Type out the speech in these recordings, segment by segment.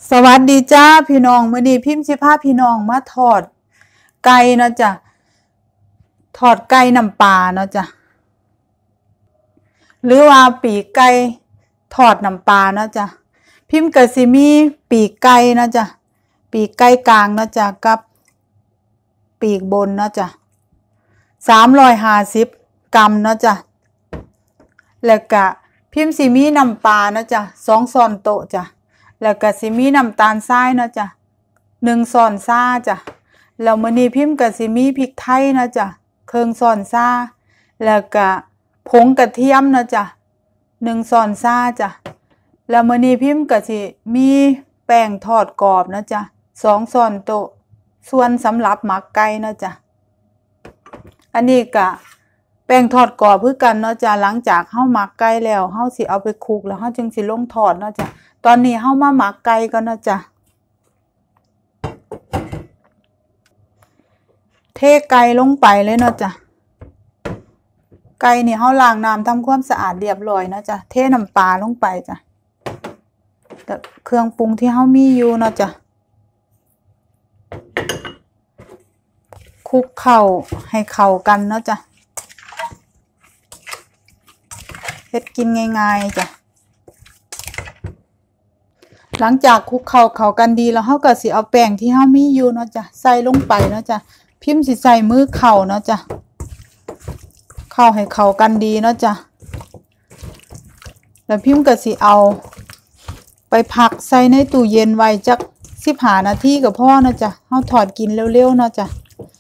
สวัสดีจ้าพี่น้องมื้อนี้พิมพ์สิพาพี่น้องมาทอดไก่เนาะจ้ะทอดไก่น้ำปลาเนาะจ้ะหรือว่าปีกไก่ทอดน้ำปลาเนาะจ้ะพิมพ์ก็สิมีปีกไก่เนาะจ้ะปีกไก่กลางเนาะจ้ะกับปีกบนเนาะจ้ะ350 กรัมเนาะจ้ะแล้วก็พิมพ์สิมีน้ำปลาเนาะจ้ะ2 ช้อนโต๊ะจ้ะแล้วก็สิมีน้ำตาลทรายเนาะจ้ะ1 ช้อนชาจ้ะแล้วมื้อนี้พิมพ์ก็สิมีพริกไทยเนาะจ้ะ1 ช้อนชาแล้วก็ผงกระเทียมเนาะจ้ะ1 ช้อนชาจ้ะแล้วมื้อนี้พิมพ์ก็สิมีแป้งทอดกรอบเนาะจ้ะ2 ช้อนโต๊ะส่วนสำหรับหมักไก่เนาะจ้ะอันนี้ก็แป้งทอดกรอบคือกันเนาะจ้ะหลังจากเฮาหมักไก่แล้วเฮาสิเอาไปคลุกแล้วเฮาจึงสิลงทอดเนาะจ้ะตอนนี้เฮามาหมักไก่ก่อนนะจ้ะเทไก่ลงไปเลยเนาะจ้ะไก่นี่เฮาล้างน้ำทำความสะอาดเรียบร้อยเนาะจ้ะเทน้ำปลาลงไปจ้ะกับเครื่องปรุงที่เฮามีอยู่เนาะจ้ะคลุกเข้าให้เข้ากันเนาะจ้ะเฮ็ดกินง่ายๆจ้ะหลังจากคลุกเข้ากันดีแล้วเฮาก็สิเอาแป้งที่เฮามีอยู่เนาะจ้ะใส่ลงไปเนาะจ้ะพิมพ์สิใส่มือเข้าเนาะจ้ะเข้าให้เข้ากันดีเนาะจ้ะแล้วพิมพ์ก็สิเอาไปพักใส่ในตู้เย็นไว้จัก15 นาทีก็พอเนาะจ้ะเฮาทอดกินเร็วๆเนาะจ้ะ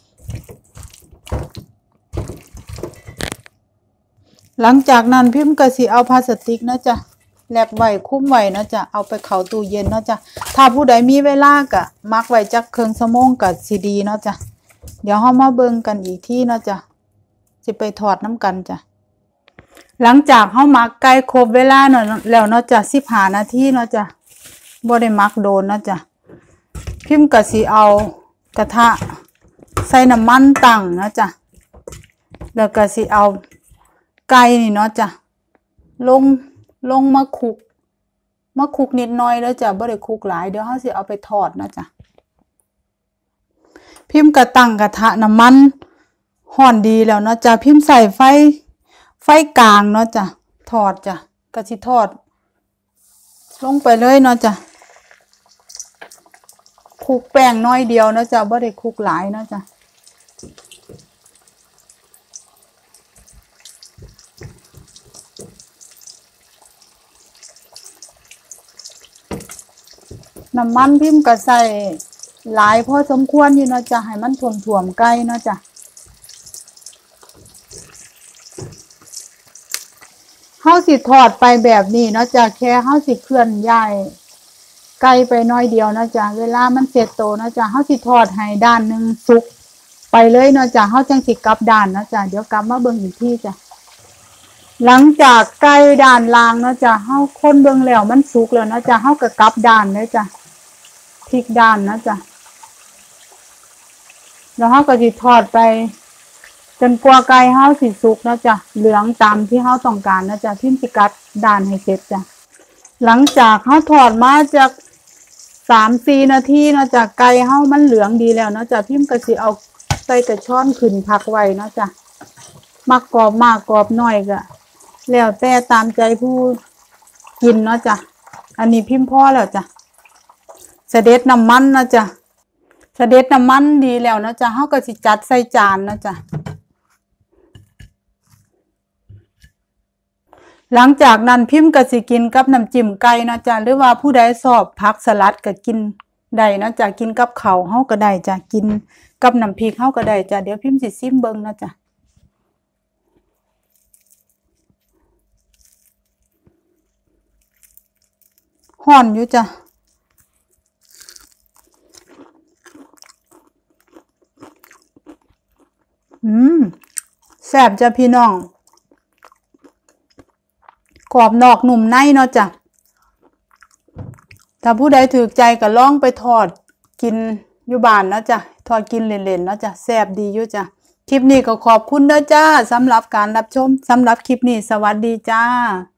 หลังจากนั้นพิมพ์ก็สิเอาพลาสติกเนาะจ้ะแลบไว้คุ้มไว้เนาะจ้ะเอาไปเข้าตู้เย็นเนาะจ้ะถ้าผู้ใดมีเวลาก็มักไว้จักครึ่งชั่วโมงก็สิดีเนาะจ้ะเดี๋ยวเฮามาเบิ่งกันอีกทีเนาะจ้ะสิไปทอดน้ำกันจ้ะหลังจากเฮาหมักไก่ครบเวลาเนาะแล้วเนาะจ้ะ15 นาทีเนาะจ้ะบ่ได้หมักโดนเนาะจ้ะพิมพ์ก็สิเอากระทะใส่น้ำมันตั้งเนาะจ้ะแล้วก็สิเอาไก่นี่เนาะจ้ะลงมาคลุกนิดหน่อยแล้วจ้ะบ่ได้คลุกหลายเดี๋ยวเฮาสิเอาไปทอดเนาะจ้ะพิมพ์ก็ตั้งกระทะน้ำมันร้อนดีแล้วเนาะจ้ะพิมพ์ใส่ไฟกลางเนาะจ้ะทอดจ้ะก็สิทอดลงไปเลยเนาะจ้ะคลุกแป้งน้อยเดียวเนาะจ้ะบ่ได้คลุกหลายเนาะจ้ะน้ำมันพิมพ์ก็ใส่หลายพอสมควรอยู่เนาะจ้ะให้มันท่วมไก่เนาะจ้ะเฮาสิทอดไปแบบนี้เนาะจ้ะแค่เฮาสิเคลื่อนย้ายไก่ไปน้อยเดียวเนาะจ้ะเวลามันเสร็จโตเนาะจ้ะเฮาสิทอดให้ด้านนึงสุกไปเลยเนาะจ้ะเฮาจังสิกลับด้านเนาะจ้ะเดี๋ยวกลับมาเบิ่งอีกทีจ้ะหลังจากไก่ด้านล่างเนาะจ้ะเฮาคนเบิ่งแล้วมันสุกแล้วเนาะจ้ะเฮาก็กลับด้านเลยจ้ะพลิกด้านนะจ้ะแล้วเฮาก็สิทอดไปจนกว่าไก่เฮาสิสุกนะจ้ะเหลืองตามที่เฮาต้องการนะจ้ะพิมพ์สิกัดด้านให้เสร็จจ้ะหลังจากเฮาทอดมาจาก3-4 นาทีนะจ้ะไก่เฮามันเหลืองดีแล้วนะจ้ะพิมพ์ก็สิเอาใส่กระช้อนขึ้นพักไว้นะจ้ะมักกรอบมากกรอบน้อยก็แล้วแต่ตามใจผู้กินเนาะจ้ะอันนี้พิมพ์พอแล้วจ้ะเสด็จน้ำมันนะจ้ะเสด็จน้ำมันดีแล้วนะจ้ะเฮาก็สิจัดใส่จานนะจ้ะหลังจากนั้นพิมพ์ก็สิกินกับน้ำจิ้มไก่นะจ้ะหรือว่าผู้ใดชอบผักสลัดก็กินได้นะจ้ะกินกับข้าวเฮาก็ได้จ้ะกินกับน้ำพริกเฮาก็ได้จ้ะเดี๋ยวพิมพ์สิซิมเบิ่งนะจ้ะฮ้อนอยู่จ้ะแซ่บจ้ะพี่น้องกรอบนอกนุ่มในเนาะจ้ะถ้าผู้ใดถูกใจก็ลองไปทอดกินอยู่บ้านเนาะจ้ะทอดกินเล่นๆเนาะจ้ะแซ่บดีอยู่จ้ะคลิปนี้ก็ขอบคุณเด้อจ้าสำหรับการรับชมสำหรับคลิปนี้สวัสดีจ้า